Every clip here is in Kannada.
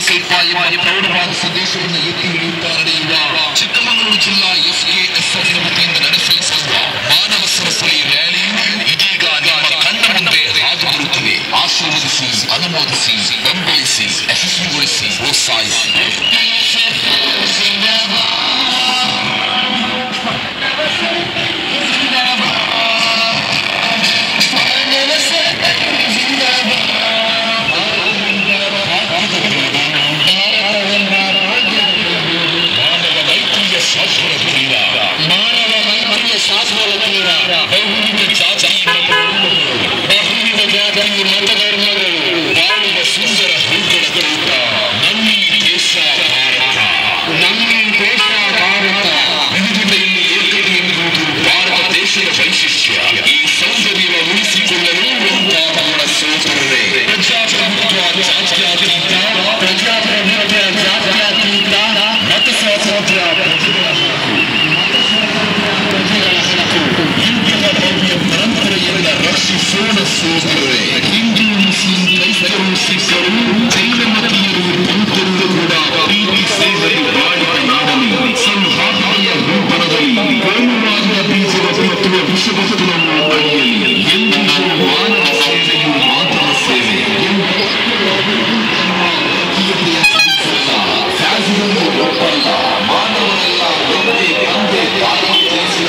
ಶಿಲ್ಪ ಎಂಬ ಪ್ರೌಢವಾದ ಸಂದೇಶವನ್ನು ಎತ್ತಿ ಹಿಡಿಯುತ್ತಾ ನಡೆಯುವ ಚಿಕ್ಕಮಗಳೂರು ಜಿಲ್ಲಾ FKSF ವತಿಯಿಂದ ನಡೆಸಲಾಗುವ ಮಾನವ ಸರಪಳಿ ರ್ಯಾಲಿ ಇದೀಗ ನಿಮ್ಮ ಕಣ್ಣ ಮುಂದೆ ಹಾದು ಬರುತ್ತಿದೆ. ಆಶೀರ್ವದಿಸಿ, ಅನುಮೋದಿಸಿ, ಬೆಂಬಲಿಸಿ, ಯಶಸ್ವಿಗೊಳಿಸಿ, ಪ್ರೋತ್ಸಾಹಿಸಿ. ಹಿಂದೂ ಮುಸ್ಲಿಂ ಕ್ರೈಸ್ತರು ಸಿಖ್ಖರು ಜೈನಮತೀಯರು ಬೌದ್ಧರು ಕೂಡ ಪ್ರೀತಿ ಸೇವೆಯಲ್ಲಿ ಬಾಳಿದ ನಾಡಲ್ಲಿ ಸೌಹಾರ್ದತೆಯ ರೂಪದಲ್ಲಿ ಕೋಮುವಾದದ ಬೀಜವ ಬಿತ್ತುವ ವಿಷವಸ್ತುವನ್ನು ಅಡಿಯಲ್ಲಿ ಎಂದಿಗೂ ಮಾನವ ಸೇವೆಯು ಮಾನವ ಸೇವೆ ಮಾನವನೆಲ್ಲ ಒಂದೇ ತಂದೆ ತಾಯಿ ತಿಳಿಸಿದ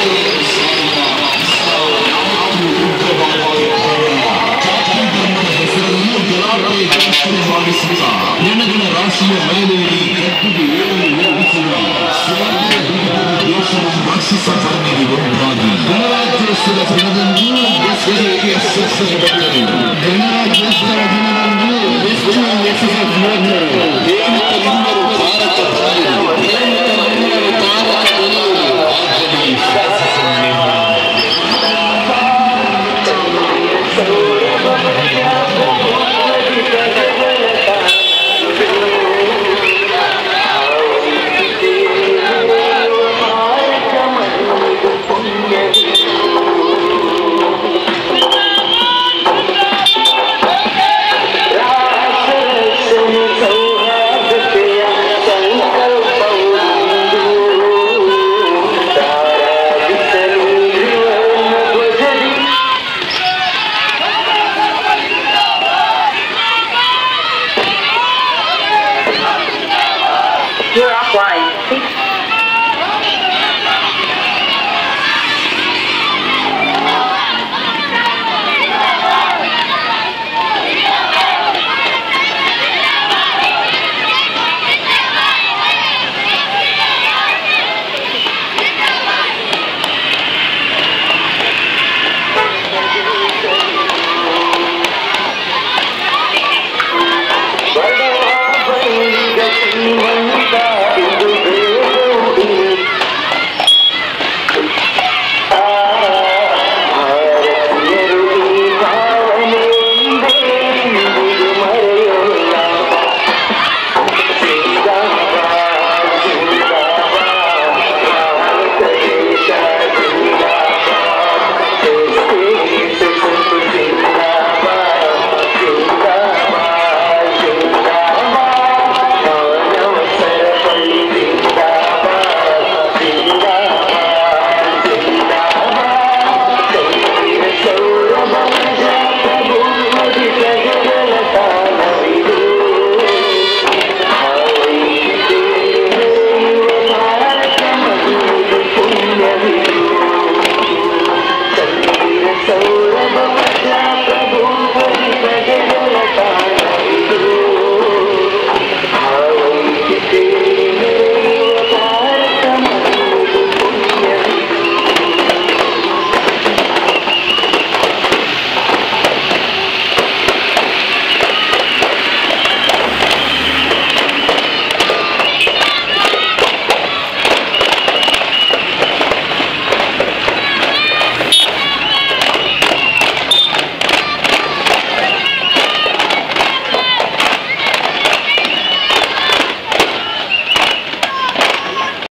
ಜನಗಳ ರಾಶಿಯ ಮಹಿಳೆಯರಿಗೆ ಕಟ್ಟಿಗೆ ಏಳಲು ಯೋಗಿಸುವ ದೇಶವನ್ನು ರಕ್ಷಿಸ ಬನ್ನಿರಿ ಒಂದಾಗಿ. ಗಣರಾಜ್ಯೋತ್ಸವ ದಿನದಂದು ಗಣರಾಜ್ಯೋತ್ಸವ ದಿನದಂದು ದೇವತೆಲ್ಲರೂ ಭಾರತ ಭಾರತ